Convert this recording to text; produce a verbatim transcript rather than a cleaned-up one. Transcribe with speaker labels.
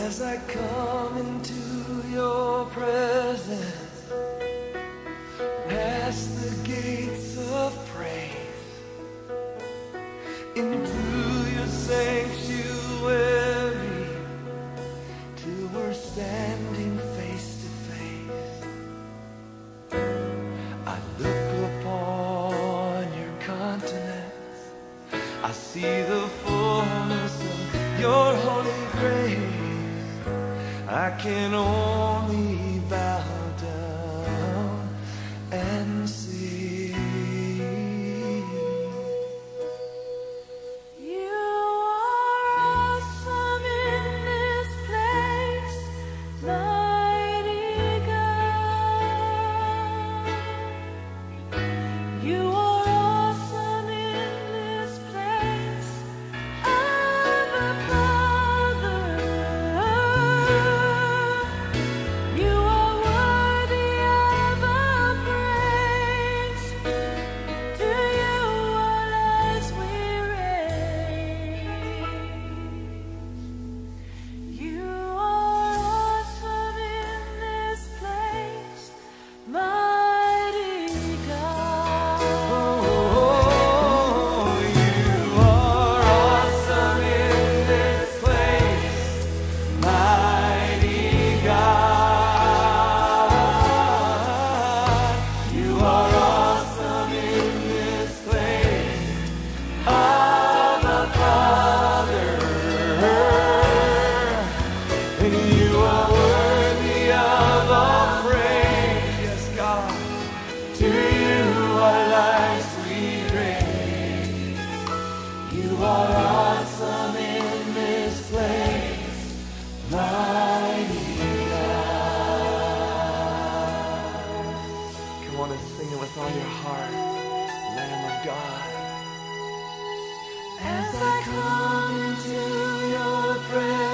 Speaker 1: As I come into your presence, past the gates of praise, into your sanctuary, till we're standing face to face. I look upon your countenance, I see the fullness of your holy grace. I can only bow down and see.
Speaker 2: You are awesome in this place, mighty God. You are awesome in this place, Abba Father. You are worthy of our praise. To you all as we raise. You are awesome in this place, mighty God.
Speaker 1: Oh, you are awesome in this place, mighty God. You are awesome in this place, Abba Father. And you are worthy of all praise, yes, God. To you our lives we raise. You are awesome in this place, mighty God. Come on and sing it with all your heart, Lamb of God. As I come into your presence,